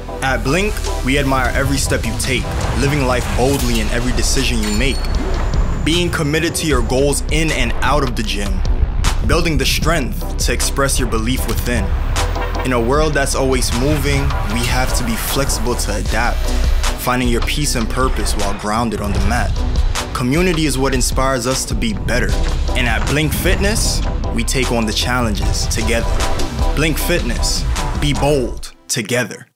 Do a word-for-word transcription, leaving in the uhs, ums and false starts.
At Blink, we admire every step you take, living life boldly in every decision you make, being committed to your goals in and out of the gym, building the strength to express your belief within. In a world that's always moving, we have to be flexible to adapt, finding your peace and purpose while grounded on the mat. Community is what inspires us to be better. And at Blink Fitness, we take on the challenges together. Blink Fitness, be bold together.